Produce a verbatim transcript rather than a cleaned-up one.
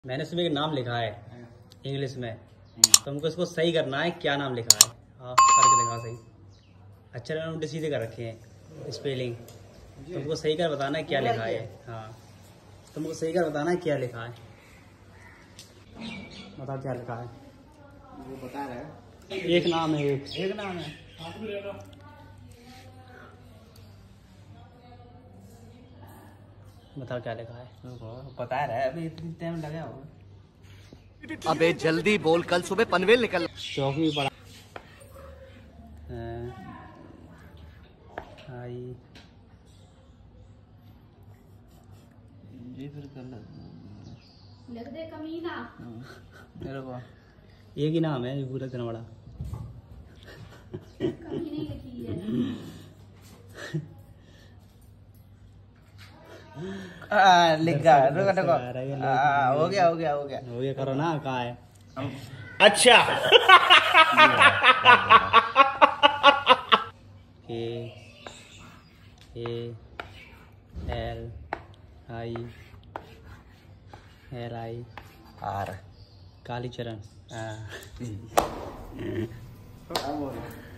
मैंने सुबह एक नाम लिखा है इंग्लिश में, तुमको इसको सही करना है। क्या नाम लिखा है? हाँ करके दिखा सही। अक्षर मैंने उल्टे सीधे कर रखे हैं स्पेलिंग, तुमको सही कर बताना है क्या लिखा है। हाँ तुमको सही कर बताना है क्या लिखा है। बताओ क्या लिखा है। वो बता रहा है। एक नाम है, एक एक नाम है। बताओ क्या लिखा है। बता रहा है, अभी इतनी टाइम लगा होगा। अबे जल्दी बोल, कल सुबह पनवेल निकल। चौक भी पड़ा। आई जी फिर कर लग दे कमीना। मेरे को एक ही नाम है पूरा इतना बड़ा। कमीने लिखी है। आ, लिख रहा है। रुको रुको, आ, हो गया हो गया हो गया हो गया। करो ना, कहाँ है? अच्छा A A L I L I R Kalicharan. हाँ।